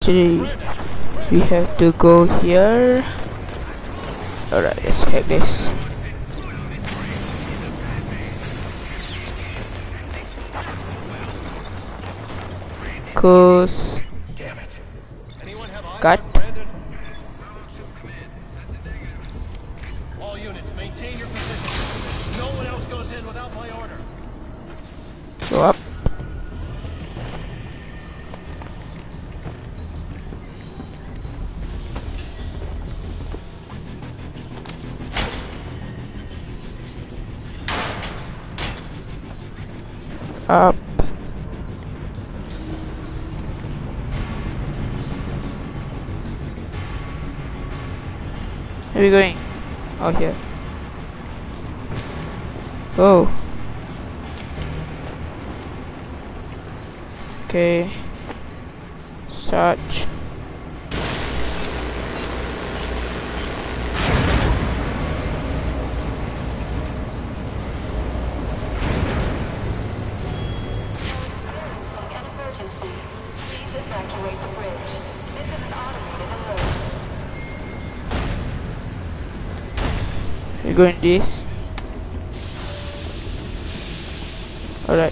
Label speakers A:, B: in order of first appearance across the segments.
A: actually we have to go here. Alright, let's hack this. Cause cut.
B: All units, maintain your position. No one else goes in without my order.
A: Go up. Up. Where are we going? Oh, here. Oh. Okay. Search. We're going this. Alright.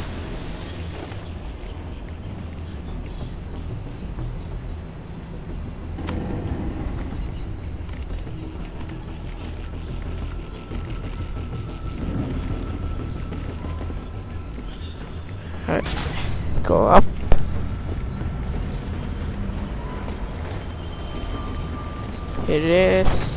A: Alright. Go up. Here it is.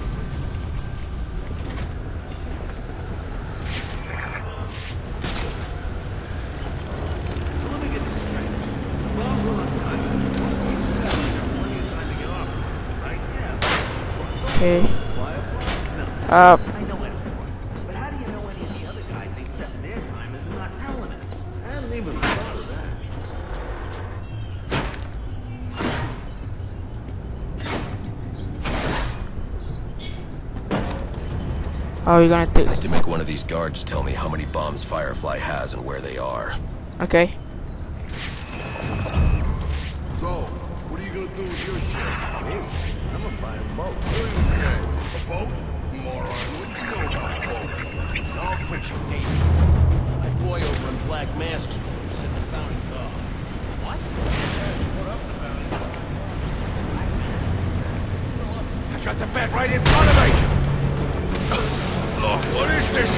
A: Okay. Up.
C: I know it. But how do you know any of the other guys ain't spent their time and not telling us? I hadn't even thought of that.
A: How are you gonna take?
D: I need to make one of these guards tell me how many bombs Firefly has and where they are.
A: Okay.
E: So, what are you gonna do with your shit? I'm gonna buy a boat. A boat? Moron, what do you know about boats? I'll quit your name.
B: My boy over in Black Mask said the bounty's off. What?
E: I got the bat right in front of me! Oh, what is this?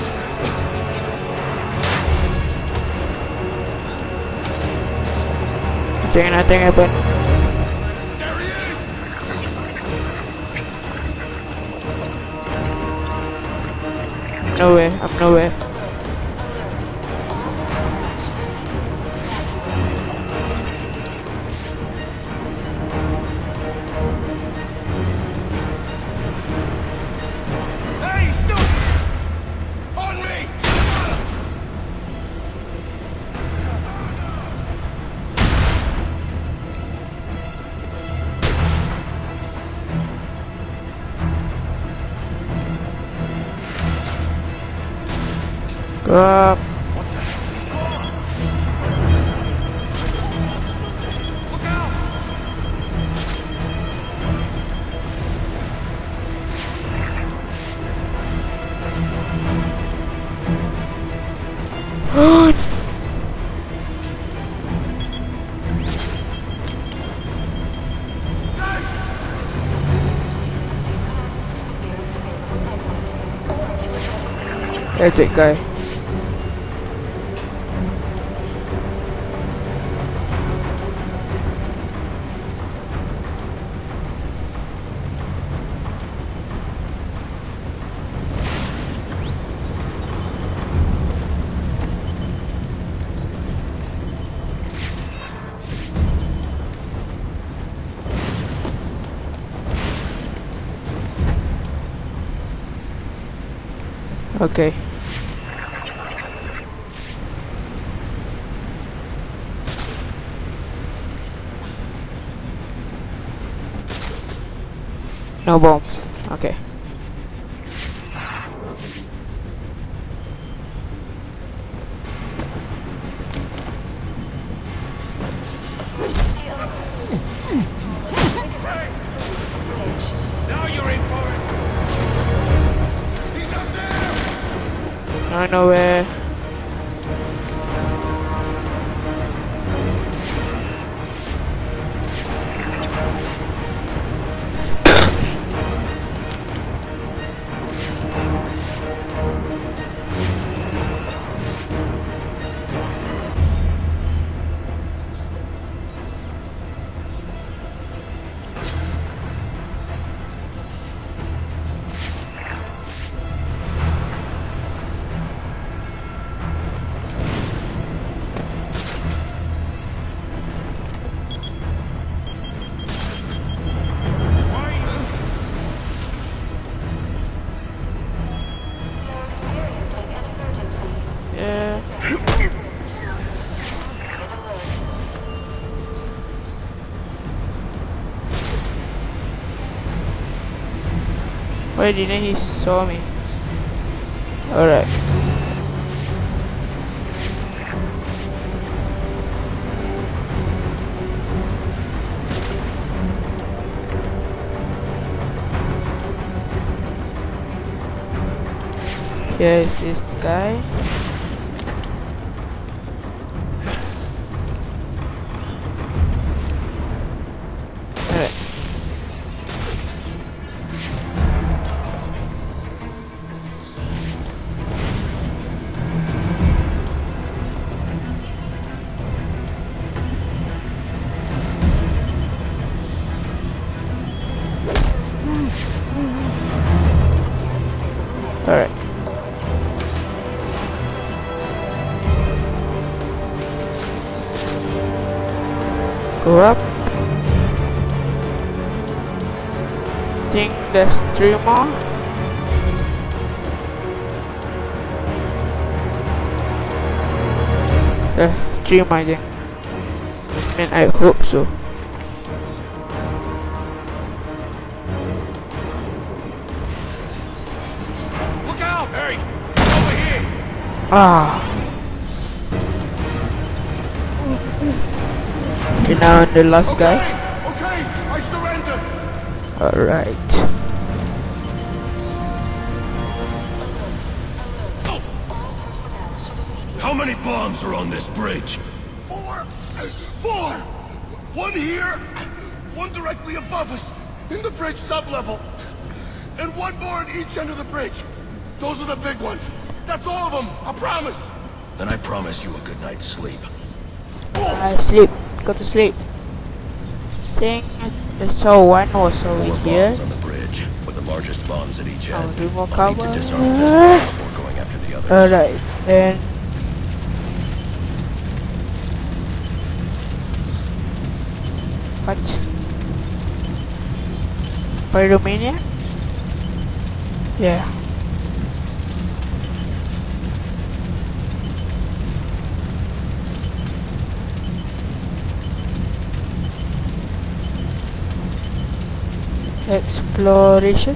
A: Nothing happened.
E: There he is!
A: Nowhere. I'm nowhere.
E: Hey, still on me!
A: Go up.
E: Look out!
A: There's that guy. Okay. No bomb. Okay. going nowhere. Why didn't he saw me? Alright. Here is this guy. Alright. Alright. Go up. Think there's 3 more. Yeah, 3 more I think. I mean, I hope so.
B: Look out! Hey! Over here!
A: Ah. Okay, now the last guy.
E: Okay, I surrender.
A: Alright.
D: How many bombs are on this bridge?
E: 4! 4! One here, one directly above us, in the bridge sublevel, and one more at each end of the bridge. Those are the big ones. That's all of them, I promise.
D: Then I promise you a good night's sleep.
A: Sleep. Go to sleep. Think I saw one was over
D: 4
A: here.
D: bombs on the bridge, with the largest bombs at each end.
A: do more
D: I'll need to
A: cover.
D: disarm this one before going after the others.
A: Alright, then. What? Pyromania? Yeah. Exploration.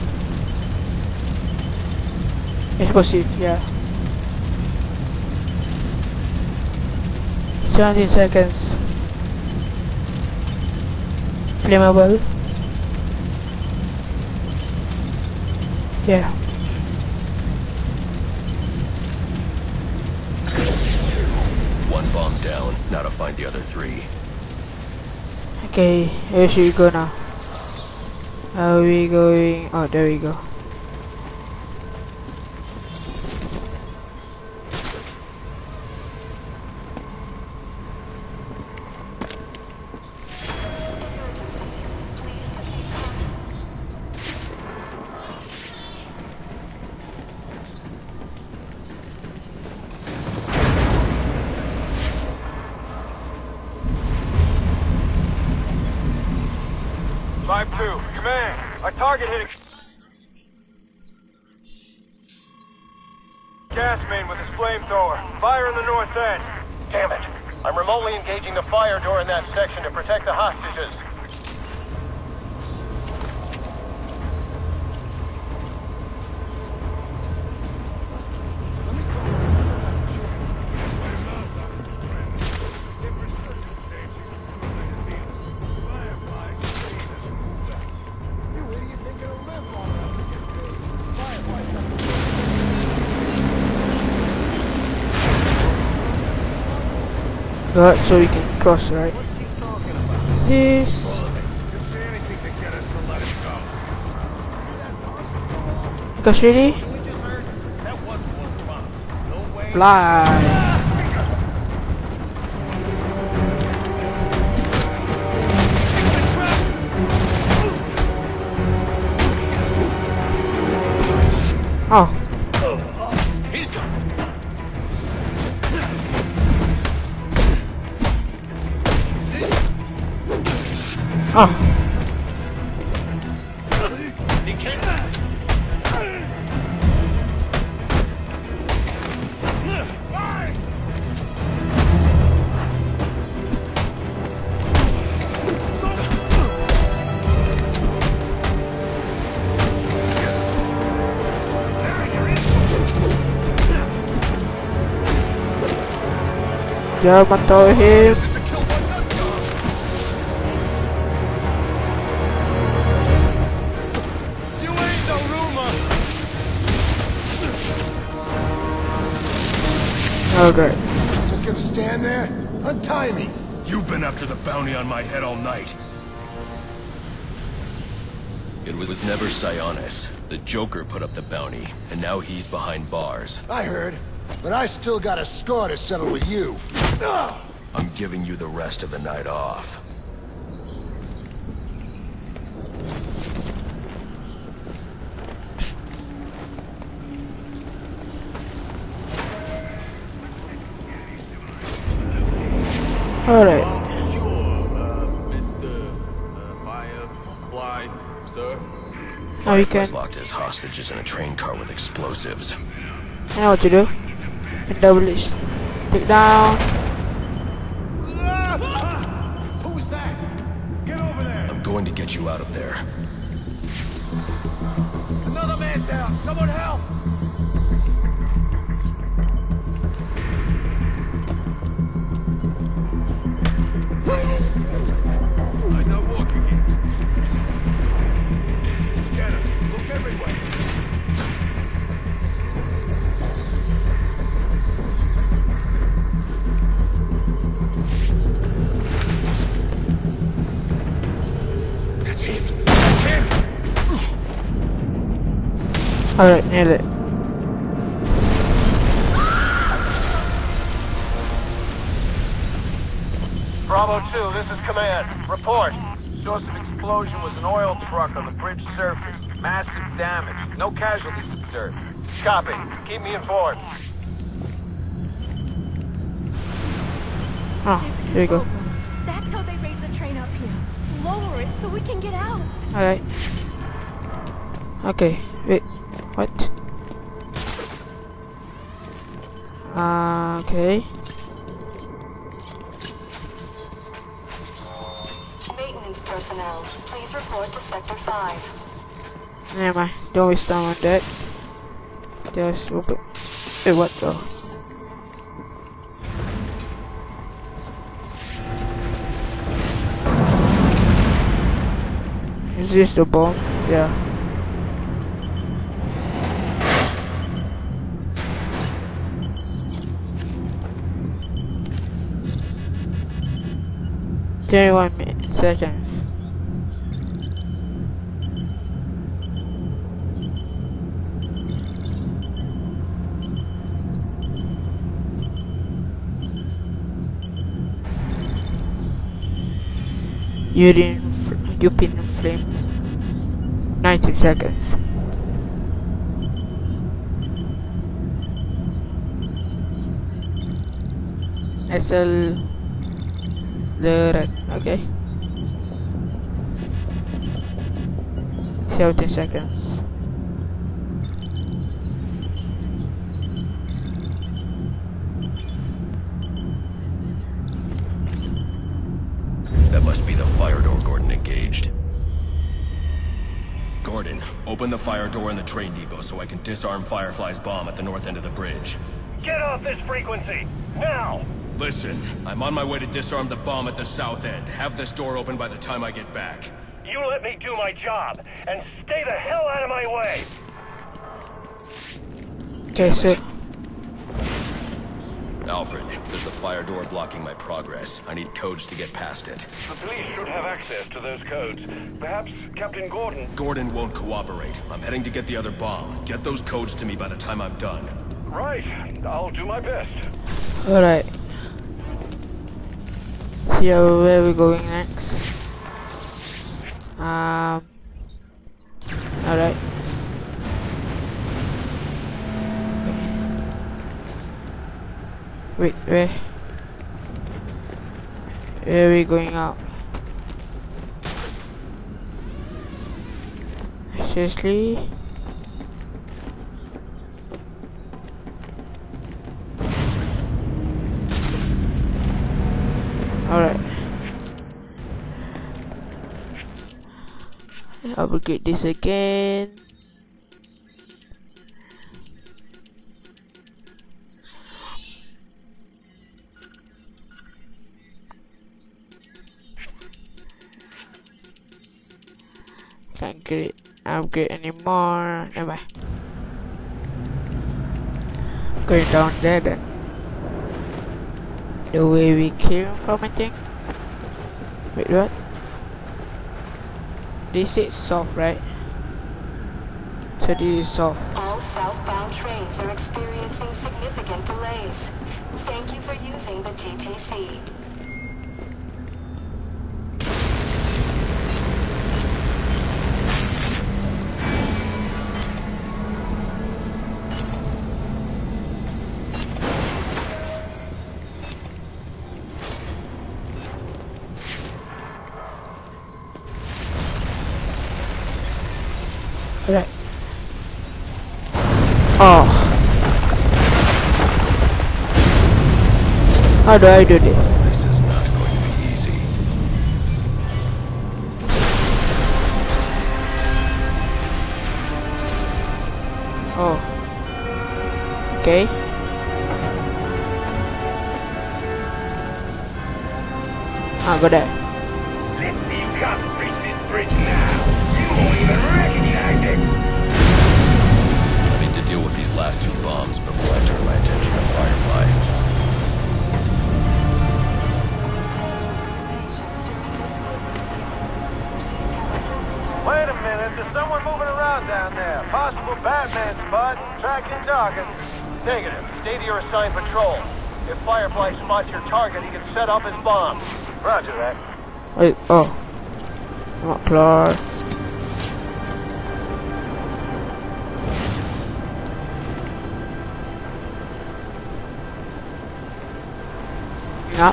A: Explosive, yeah. 17 seconds. Flammable. Yeah.
D: One bomb down, now to find the other 3.
A: Okay, where should we go now? Are we going? Oh, there we go.
F: Command, our target hit a gas main with his flamethrower. Fire in the north end. Damn it. I'm remotely engaging the fire door in that section to protect the hostages.
A: Right, so we can cross, right? This.
E: Just say anything to get us to let it go.
A: Guys ready?
B: We just heard that wasn't one of the bombs. No way.
A: Fly. Oh.
E: He's gone.
A: Oh.
E: He can't.
A: Jangan tahu him.
E: You ain't no rumor.
A: Okay.
E: Just gonna stand there? Untie me. You've been after the bounty on my head all night.
D: It was never Sionis. The Joker put up the bounty, and now he's behind bars.
E: I heard, but I still got a score to settle with you.
D: I'm giving you the rest of the night off.
A: Alright.
B: Mr. Firefly, sir.
A: Now you can.
D: Firefly's locked his hostages in a train car with explosives.
A: I know what to do. And double it. Take down.
B: Who's that? Get over there.
D: I'm going to get you out of there.
B: Another man down. Someone help. I'm not walking here. Scanner, look everywhere.
E: That's him. That's him.
A: Alright, nail it.
F: Bravo 2, this is Command. Report. Source of explosion was an oil truck on the bridge surface. Massive damage. No casualties observed. Copy. Keep me informed.
A: Oh, there you go.
G: That's how they raise the train up here. Lower it so we can get out.
A: Alright. Okay, wait. What? Okay.
H: Maintenance personnel, please report to Sector 5.
A: Never mind. Don't waste time on that. Just open. Wait, what the? Is this the bomb? Yeah. Seconds. Urine flames. 90 seconds. SL the red. Okay. 17 seconds.
D: That must be the fire door Gordon engaged. Gordon, open the fire door in the train depot so I can disarm Firefly's bomb at the north end of the bridge.
F: Get off this frequency! Now!
D: Listen, I'm on my way to disarm the bomb at the south end. Have this door open by the time I get back.
F: You let me do my job, and stay the hell out of my way!
A: Okay, so
D: Alfred, there's a fire door blocking my progress. I need codes to get past it.
F: The police should have access to those codes. Perhaps Captain Gordon...
D: Gordon won't cooperate. I'm heading to get the other bomb. Get those codes to me by the time I'm done.
F: Right. I'll do my best.
A: Alright. Yeah, where are we going next? Alright. Wait, where are we going out? Seriously? Alright. I will get this again. Can't get it. Upgrade anymore. Never mind. Going down there then. The way we came from, I think. Wait, what? This is soft, right? So this is soft.
H: All southbound trains are experiencing significant delays. Thank you for using the GTC.
A: Right. Oh. How do I do this?
D: This is not going to be easy.
A: Oh. Okay. Go there.
F: Let's see you cops breach this bridge now. You won't even recognize it.
D: I need to deal with these last two bombs before I turn my attention to Firefly.
F: Wait a minute, there's someone moving around down there. Possible Batman spot, tracking target. Negative. Stay to your assigned patrol. If Firefly spots your target, he can set off his bomb. Roger that.
A: Wait, oh. Not klar. Up.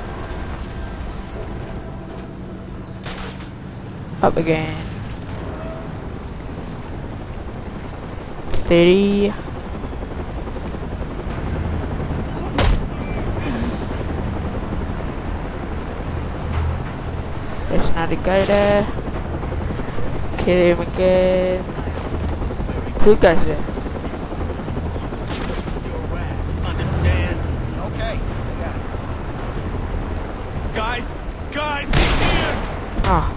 A: Up again. Steady. There's another guy there. Kill him again. Two guys there.
B: Understand? Okay. Guys, here!
A: Ah.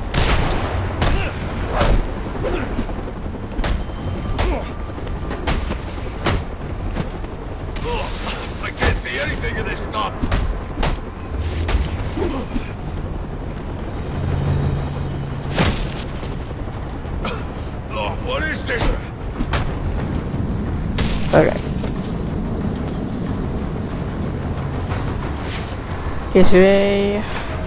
E: I can't see anything of this stuff. Oh, what is this?
A: Alright. This way.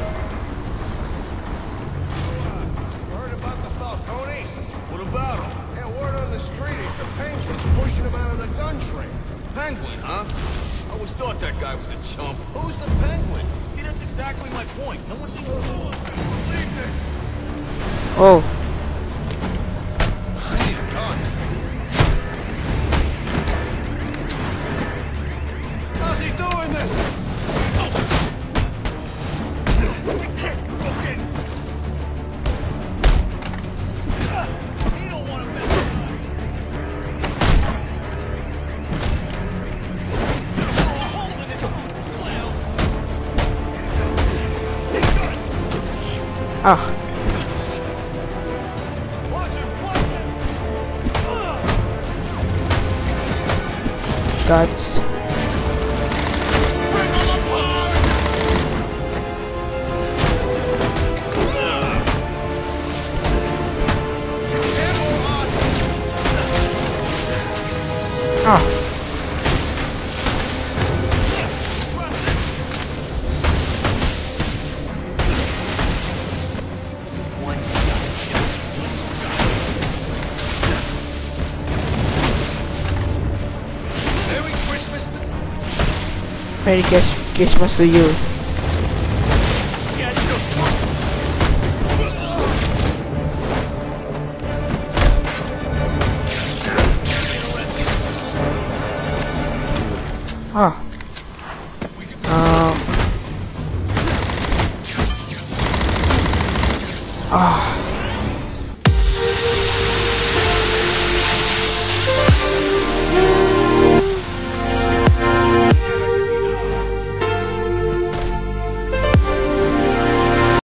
C: Heard about the Falcones?
E: What about him?
C: Yeah, word on the street is the Penguin's pushing him out of the gun train.
E: Penguin, huh? I always thought that guy was a chump.
C: Who's the Penguin?
B: See, that's exactly my point. No one's even...
E: Leave this.
A: Oh.
E: I need a gun.
C: How's he doing this?
B: He don't want to mess with us. Oh, a hole in his flail.
A: Ah.
C: Watch him, watch him!
A: Guns. Ah.
B: Merry Christmas.
A: Merry Christmas to you. Ah.